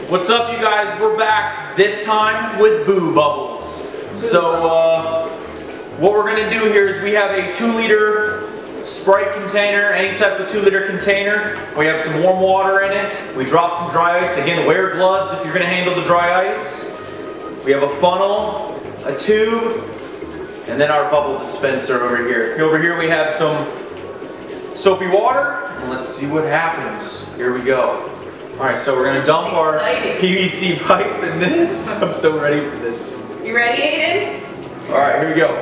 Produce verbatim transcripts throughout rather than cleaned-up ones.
What's up, you guys? We're back this time with Boo Bubbles. So, uh, what we're gonna do here is we have a two liter Sprite container, any type of two liter container. We have some warm water in it. We drop some dry ice. Again, wear gloves if you're gonna handle the dry ice. We have a funnel, a tube, and then our bubble dispenser over here. Over here we have some soapy water, and let's see what happens. Here we go. All right, so we're gonna dump our P V C pipe in this. I'm so ready for this. You ready, Aiden? All right, here we go.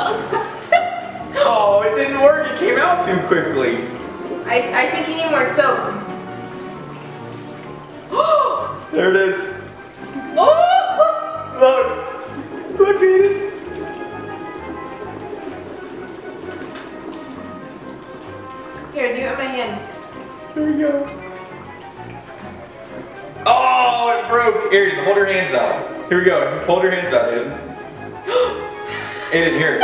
Oh, it didn't work. It came out too quickly. I, I think you need more soap. There it is. Oh! Look. Look, Aiden. Here, do it with my hand. Here we go. Oh, it broke. Aiden, hold your hands out. Here we go. Hold your hands out, Aiden. Aiden, here.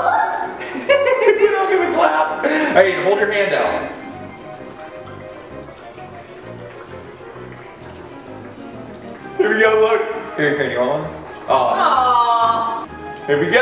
Don't give us laugh. Aiden, hold your hand out. Here we go, look. Here, can you want one? Oh. Aww. Here we go.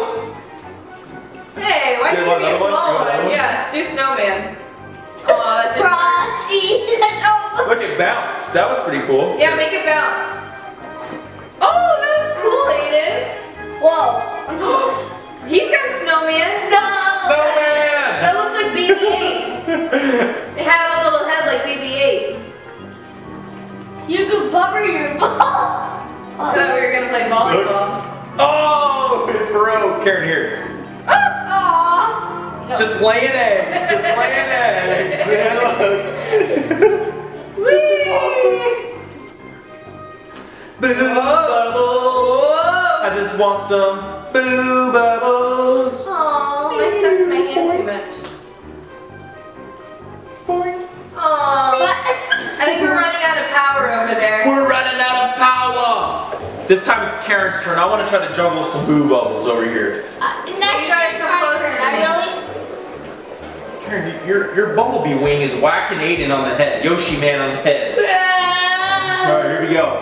Hey, why'd you give me a small one? one? Yeah, do snowman. Oh, that didn't work. Look, it bounced. That was pretty cool. Yeah, make it bounce. Oh, that was cool, Aiden. Whoa. He's got a snowman. Snowman. That looked like B B eight. It had a little head like B B eight. You could bubble your ball. I thought we were gonna play volleyball. Oh, it broke. Karen, here. Aww. Just laying eggs. Just laying eggs. Man, look. This is awesome. Boo bubbles. Whoa. I just want some boo bubbles. Aw, mine stuck to my hand too much. Aw. I think we're running out of power over there. We're running out of power. This time it's Karen's turn. I want to try to juggle some boo bubbles over here. Uh, you gotta come closer to me. Karen, your, your bumblebee wing is whacking Aiden on the head. Yoshiman on the head. Alright, here we go.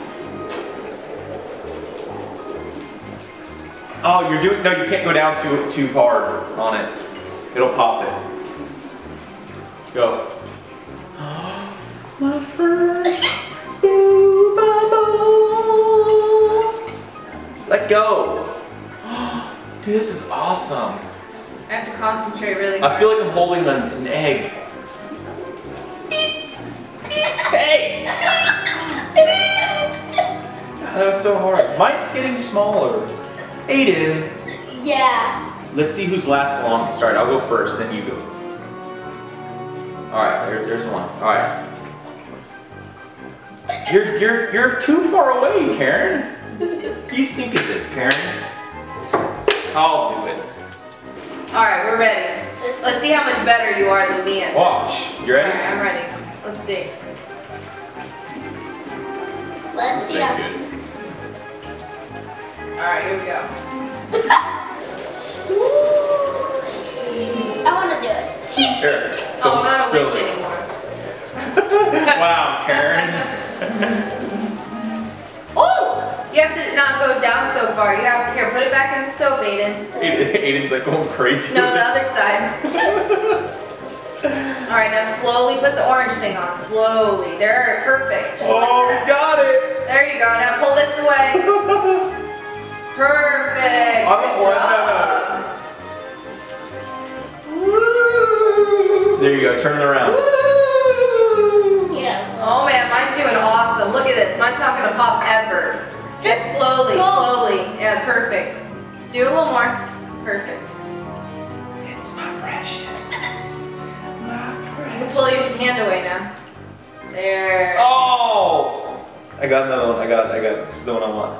Oh, you're doing, no, you can't go down too, too hard on it. It'll pop it. Go. My first boo bubble. Let go. Dude, this is awesome. I have to concentrate really hard. I feel like I'm holding an, an egg. Hey! That was so hard. Mine's getting smaller. Aiden. Yeah. Let's see who's lasts the longest. Alright, I'll go first, then you go. Alright, there, there's one. Alright. You're you're you're too far away, Karen. Do you stink at this, Karen? I'll do it. Alright, we're ready. Let's see how much better you are than me at Watch. You ready? Alright, I'm ready. Let's see. Let's see. That's good. Alright, here we go. I want to do it. Here. Oh, I'm Don't not a spill witch it. anymore. Wow, Karen. Oh! You have to not go down so far. You have to, here, put it back in the soap, Aiden. Aiden Aiden's like going crazy. No, with the this. other side. Alright, now slowly put the orange thing on. Slowly. There, perfect. Just Oh, like he's that. got it. There you go. Now pull this away. Perfect. I don't Good want job. Woo. There you go, turn it around. Woo. Yeah. Oh man, mine's doing awesome. Look at this. Mine's not gonna pop ever. Just slowly, Go. slowly. Yeah, perfect. Do a little more. Perfect. It's my precious. My You precious. can pull your hand away now. There. Oh! I got another one. I got I got this is the one I want.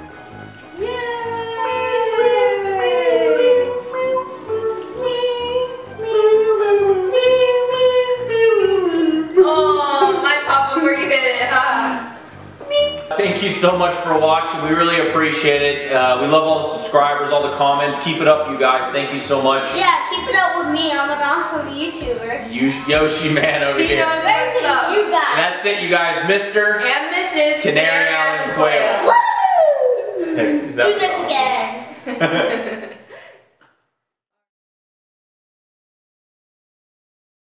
Oh, my pop before you hit it, huh? Thank you so much for watching. We really appreciate it. Uh, we love all the subscribers, all the comments. Keep it up, you guys. Thank you so much. Yeah, keep it up with me. I'm an awesome YouTuber. You, Yoshiman over He here. knows what's up. You guys. That's it, you guys. Mister And Missus is Canary Island quail. Woo! Hey, that Do was this awesome. again.